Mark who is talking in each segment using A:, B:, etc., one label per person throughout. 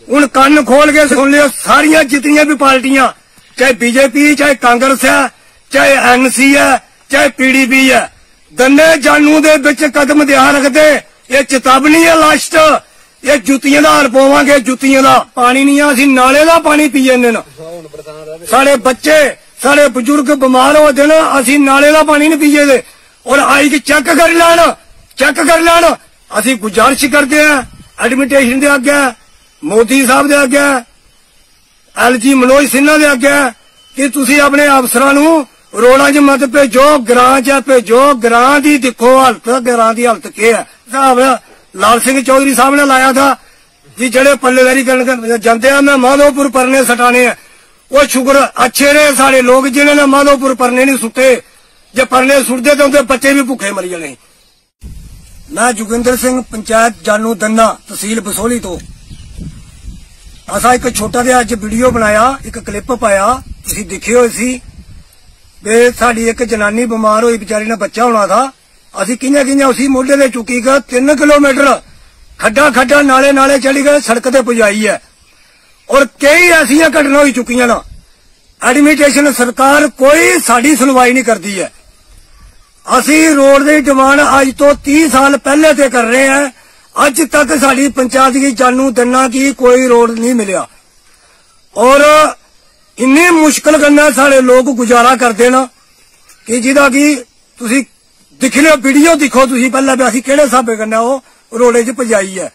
A: हुण कन्न खोल के सुन लियो, सारिया जितनियां भी पार्टियां, चाहे बीजेपी, चाहे कांग्रेस है, चाहे एनसी है, चाहे पीडीपी है, दन्ने जानू दे विच कदम दिया रखदे। ये चेतावनी है लास्ट, ये जुत्तियां दा हाल पवांगे, जुत्तियां दा पानी नहीं है, असीं नाले दा पानी पी जंदे न। साडे बच्चे साडे बजुर्ग बीमार हो जान, असीं नाले दा पानी नहीं पीजे दे। और आई के चेक कर लैन, चेक कर लैन। असीं गुजारिश करते हैं एडमिनिस्ट्रेशन दे अगे, मोदी साहब दे अगे, LG मनोज सिन्हा दे अगे कि तुसीं अपने अफसरां नूं रोड़ा च मत भेजो, ग्रां च भेजो। ग्रां दी दिखो हालत, ग्रां दी हालत क्या है। साहब लाल सिंह चौधरी साहब ने लाया था जी, जड़े पल्लेदारी करने जाते हैं मैं माधोपुर परने सटाने हैं। वो शुक्र अच्छे रहे सारे लोग जिन्होंने माधोपुर परने नहीं सुटे, जे परने सुटते तो उनके बच्चे भी भुखे मर जाने। मैं जोगिंदर सिंह, पंचायत जानू दन्ना, तहसील बसोली तो। असा एक छोटा जिहा अज वीडियो बनाया, एक क्लिप पाया, तुसीं देखियो सी वे साडी एक जनानी बीमार हुई, बेचारी ने बच्चा होना था। असीं कियां उसी मोढे ते चुकी गए, 3 किलोमीटर खड्डा खड्डा नाले नाले चली गए, सड़क ते पुजाई है। और कई ऐसिया घटना हो चुकी ना, एडमिनिस्ट्रेशन सरकार कोई साडी सुनवाई नहीं करती है। असी रोड की डिमांड अज तो 30 साल पहले से कर रहे हैं, अज तक साडी पंचायत की जानू दन्ना की कोई रोड नहीं मिला। और इन्नी मुश्किल करना सारे लोग गुजारा करते ना कि जिदा की तुसी दिख लियो, वीडियो दिखो तुसी पहले भी असी केड़े हिसाबे करना वो रोडे च पजाई है।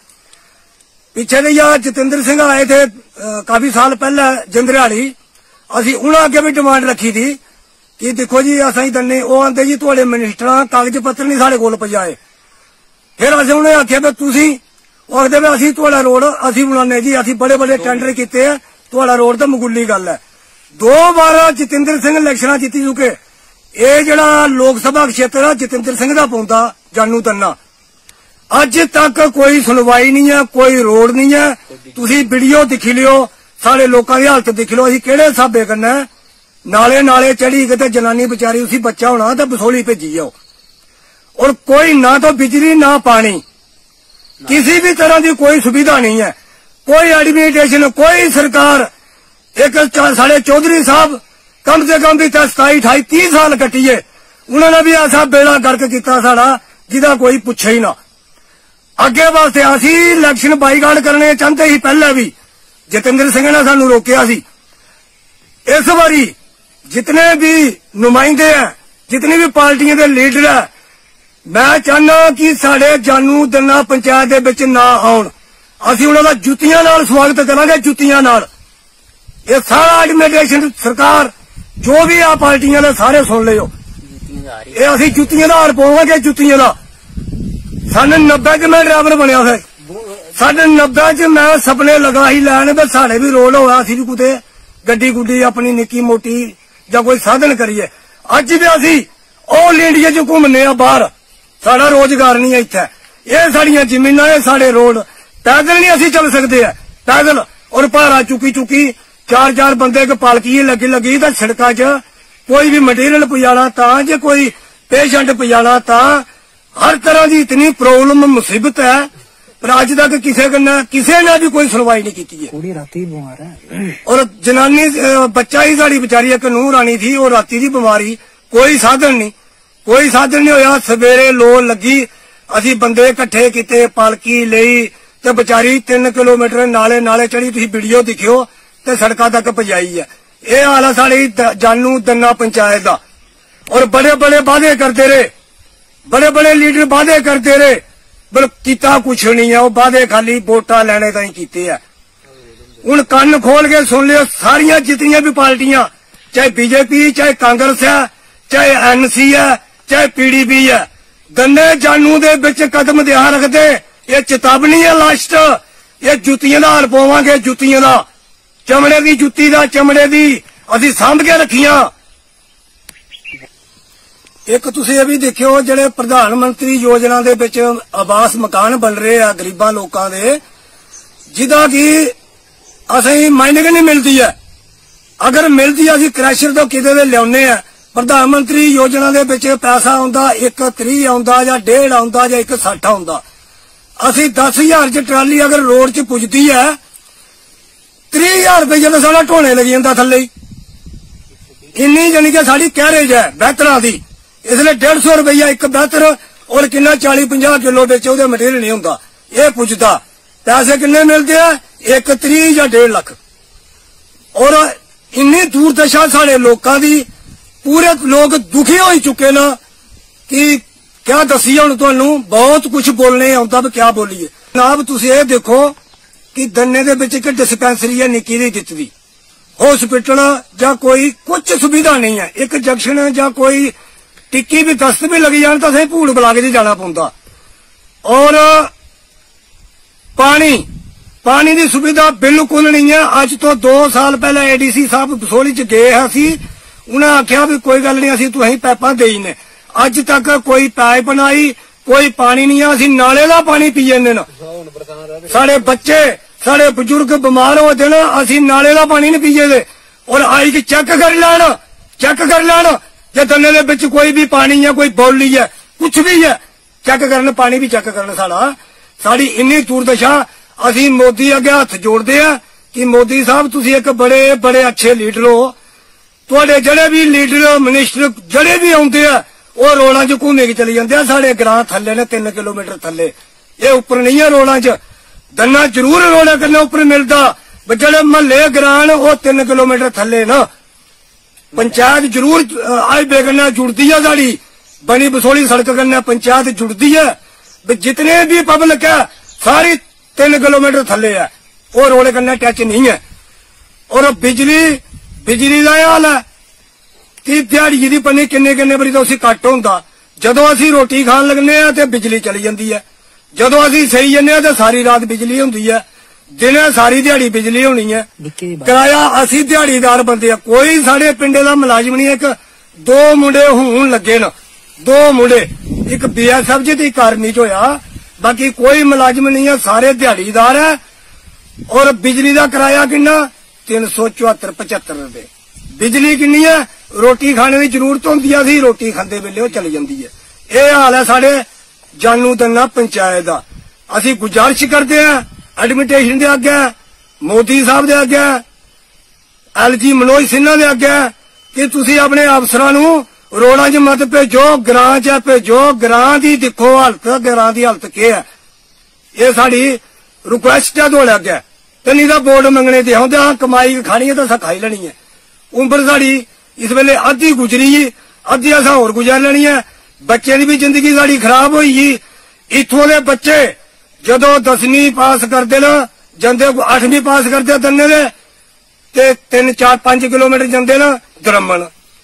A: पिछे दे यार जतिंदर सिंह आए थे काफी साल पहले जिंदरियाली, असी उन्हें अगे भी डिमांड रखी थी कि देखो जी असाई दन्ने, वो आंदे जी थोड़े मिनिस्टर कागज पत्र नहीं साढ़े कोल पजाए। फिर अस उन्हें आख्या भी तुसी, वो आखदे असी थोड़ा रोड असी बनाने जी, असी बड़े बड़े टेंडर किए है, थोड़ा रोड तो मगुली गल है। 2 बार जतिंदर सिंह इलेक्शन जीती चुके। ये जड़ा लोक सभा क्षेत्र है जतिंदर सिंह का पौंदा जानू दन्ना, अज तक कोई सुनवाई नहीं है, कोई रोड नहीं है। तुसी वीडियो दिखी लियो, सारे लोगों की हालत दिख लो, असी केड़े हिसाबे करना है। नाले नाले चढ़ी गए, जनानी बेचारी उसी बच्चा होना तो बसोली भेजी जाओ। और कोई ना तो बिजली ना पानी, किसी भी तरह की कोई सुविधा नहीं है, कोई एडमिनिस्ट्रेशन, कोई सरकार। एक साढ़े चौधरी साहब कम से कम भी 27, 28, 30 साल कटिए, उन्होंने भी ऐसा बेड़ा गर्क किया साड़ा जिदा कोई पूछे ही ना। अगे वास्ते असी इलेक्शन बाईकाट करने चाहते ही पहले भी, जतिंदर सिंह ने सानू रोकया सी। इस बारी जितने भी नुमाइंदे हैं, जितनी भी पार्टियां के लीडर है, मैं चाहना कि साडे जानू दन्ना पंचायत दे विच ना आउण। असी उन्हां दा जुत्तियां नाल स्वागत करांगे, जुत्तियां नाल। ये सारा एडमिनिस्ट्रेशन सरकार जो भी आ पार्टियां ने सारे सुन लियो, ये असी जुत्तियां दा हार पवांगे, जुत्तियां दा। सन 90 च मैं ड्राइवर बनया थे, सन 90 च मैं सपने लगा ही लैन भी साढ़े भी रोड होया, असी भी कुते गड्डी गुड्डी अपनी निक्की मोटी या कोई साधन करिए। अज भी असी ऑल इंडिया च घूमने बाहर, साड़ा रोजगार नहीं है इत्थे। ये साड़ियां जमीनां, ये साढ़े रोड, पैदल नहीं असी चल सकते है, पैदल। और भारा चुकी चुकी 4-4 बंदे के पालकी लगी लगी तो सड़का च कोई भी मटीरियल पुजाना तां, जे कोई पेशेंट पुजाना तां, हर तरह की इतनी प्रॉब्लम मुसीबत है। पर अज तक किसी ने भी कोई सुनवाई नहीं की है। राती बीमार है और जनानी बच्चा ही साड़ी बेचारी एक नूह रानी थी, वो राती दी बीमारी, कोई साधन नहीं, कोई साधन नहीं होया। सवेरे लो लगी, असी बंदे इकट्ठे किते, पालकी लई ते बेचारी 3 किलोमीटर नाले नाले चढ़ी, तुसीं वीडियो दिखियो ते सड़का तक पजाई है। ये हाल है साड़ी जानू दन्ना पंचायत का। और बड़े बड़े वादे करते रहे, बड़े बड़े लीडर वादे करते रहे, पर किता कुछ नहीं है। वो वादे खाली वोटा लैने ताईं कीते है। हुण कन्न खोल के सुन लियो, सारिया जितनियां भी पार्टियां, चाहे बीजेपी, चाहे कांग्रेस है, चाहे एनसी है, चाहे पीडीपी है, दन्ने जानू दे विच कदम दिया रखदे। ये चेतावनी है लास्ट, ये जुत्तियां दा हाल पवांगे, जुत्तियां दा, चमड़े की जुत्ती दा, चमड़े दी असी सांभ के रखियां। एक तुसीं ये भी देखियो, जिहड़े प्रधानमंत्री योजना दे विच आवास मकान बन रहे हैं गरीबां लोकां दे, जिदा की असीं माइनिंग नहीं मिलती है। अगर मिलती है असीं क्रैशर तो किते दे लियाउने आ। प्रधानमंत्री योजना दे विच पैसा आउंदा 130 आउंदा जां 1.5 आउंदा जां 160 आउंदा। असीं 10,000 च ट्राली अगर रोड च पुजदी है 30,000 रुपये तो साढ़ा ढोने लगी जाता थले इन्नी जानी कि साड़ी कैरेज है बेहतरा की इसलिए 150 रुपया एक बेहतर और किन्ना 40-50 किलो बेचे वो मटीरियल नहीं होंगे ये पुछता पैसे किन्ने मिलते हैं 1 30 या 1.5 लाख और इन्नी दूरदशा साढ़े लोगों की पूरे लोग दुखी हो चुके ना कि क्या दसी हूं तुहानू बहुत कुछ बोलने आता भी क्या बोलीए जनाब तुम ये देखो कि दन्ने दे विच एक डिस्पेंसरी है निक्की दी दित्ती हॉस्पिटल या कोई कुछ सुविधा नहीं है एक जंक्शन या कोई टिक्की भी दस्त भी लगी जाए तो असें भूड़ बुला के जाना पौंदा और पानी की सुविधा बिल्कुल नहीं है अज तो 2 साल पहले एडीसी साहब बसोली च गए उन्हें आख्या भी कोई गल नहीं असीं तुसीं पैपा देई ने अज तक कोई पाइप बनाई कोई पानी नहीं है असीं नाले का पानी पी जाने ना साढ़े बच्चे साढ़े बुजुर्ग बीमार होते ना असीं नाले का पानी नहीं पीए दे और आई के चेक कर लैन जे दन्ने दे विच कोई भी पानी है कोई बौली है कुछ भी है चेक करन पानी भी चेक करन साड़ी इन्नी दूरदशा असीं मोदी अगे हथ जोड़ते हैं कि मोदी साहब तुसीं एक बड़े बड़े अच्छे लीडर हो तुहाडे जड़े भी लीडर मिनिस्टर जड़े भी आउंदे आ वो रोडां च घूमे के चली जाते हैं साढ़े ग्रां थले ने 3 किलोमीटर थले ये उपर नहीं है रोडां च दन्ना जरूर रोड़ा कन्नै उपर मिलता जड़े महल्ले ग्रां वो 3 किलोमीटर थले न पंचायत जरूर हाईवे कन्नै जुड़ती है साड़ी बनी बसोली सड़क कन्नै पंचायत जुड़ती है जितने भी पब्लिक है सारी 3 किलोमीटर थले है वो रोड कन्नै टच नहीं है और बिजली का हाल है कि दिहाड़ी दी पन्नी किन्ने बरी तो कट होंदा जदों असीं रोटी खान लगने तो बिजली चली जाती है जदों असीं सही जन्ने तो सारी रात बिजली होंदी है दिने सारी दिहाड़ी बिजली होनी है किराया असीं दिहाड़ीदार बंदे कोई साढ़े पिंडे का मुलाजिम नहीं एक 2 मुंडे होन लगे न 2 मुंडे एक BSF च एक आर्मी च होया बाकी कोई मुलाजिम नहीं है सारे दिहाड़ीदार है और बिजली का किराया किन्ना 374-75 रुपए बिजली किन्नी है रोटी खाने की जरूरत होंदी है रोटी खाते वेले चली जाती है ये हाल है साढ़े जानू दन्ना पंचायत का असीं गुजारिश करते हैं एडमिनिस्ट्रेशन के अगे मोदी साहब के अगे LG मनोज सिन्हा के अगे कि तुसीं अपने अफसरां नूं रोडां च मत भेजो ग्रां च भेजो ग्रां दी दिक्खो हालत ग्रां दी हालत केह है ये साड़ी रिक्वेस्ट है थोड़े अगे ते नहीं तां वोट मंगने ते आउंदे कमाई खानी है तो खाई लेनी है उम्र साड़ी इस वेले अद्धी गुजरी अद्धी असां होर गुजार लेनी है बच्चे की भी जिंदगी साड़ी खराब हुई इत्थों के बच्चे जदों 10वीं पास करते न जांदे 8वीं पास करते दन्ने दे 3-4-5 किलोमीटर जांदे न द्रमण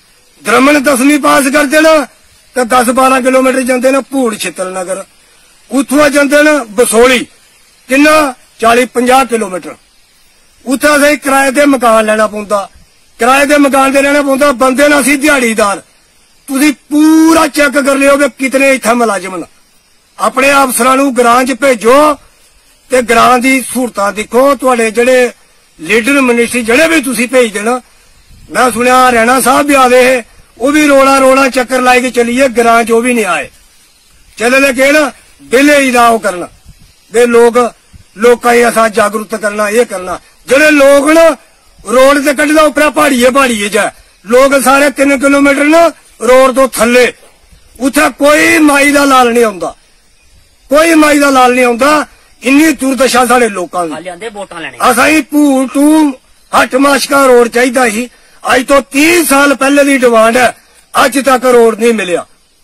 A: 10वीं पास करते न तो 10-12 किलोमीटर जांदे न भूड़ छित्तल नगर उत्थों जांदे न बसोली किन्ना 40-50 किलोमीटर उत्थे असें किराए ते मकान लेना पौंदा किराए ते मकान ते रहना पौंदा बंदे न असीं दिहाड़ीदार तुसीं पूरा चेक कर लियो कि कितने इत्थे मुलाजिम न अपने अफसरां नूं ग्रां च भेजो ते ग्रां दी सहूलतां दिखो तुहाडे जेहड़े लीडर मिनिस्टर जेहड़े भी तुसीं भेजदे न मैं सुनिया रैणा साहब भी आए हे वो भी रोड़ा चक्कर लाई के चलिए ग्रां च भी नहीं आए चले दे के ना बिले दा ओह करना दे लोकां असां जागरूक करना ये करना जेहड़े लोग न रोड ते कड्ढदा उपरा पहाड़िए च लोग सारे 3 किलोमीटर न रोड तो थले उत्थे कोई माई का लाल नहीं आउंदा कोई माई का लाल नहीं आउंदा इन्नी दुर्दशा साढ़े लोगों की असाई भूल टू हट माशका रोड चाहिए ही अज तो 30 साल पहले की डिमांड है अज तक रोड नहीं मिलिया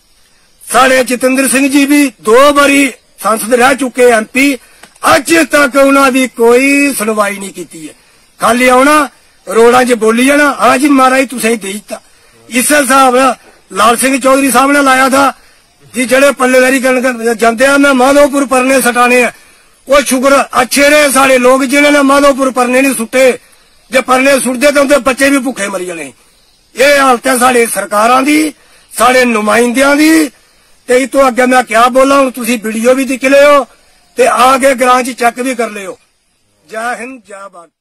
A: साढ़े जितेंद्र सिंह जी भी 2 बारी सांसद रह चुके MP अज तक उन्होंने कोई सुनवाई नहीं की है खाली आना रोडां च बोली जाना हाँ जी महाराज तुसें दे दिता इस हिसाब लाल सिंह चौधरी साहब ने लाया था जी जड़े पल्लेदारी जाते हैं मैं माधोपुर परने सटाने हैं वो शुक्र अच्छे ने साढ़े लोग जिन्होंने माधोपुर परने नहीं सुटे जे परने सुटते तो उनके बच्चे भी भुखे मरी जाने ये हालत है साढ़े सरकारां दी साढ़े नुमाइंदियां दी ते इस तो अगे मैं क्या बोला हूं तुसीं वीडियो भी दिख लियो ते आके ग्रां च चेक भी कर लियो जय हिंद जय भारत।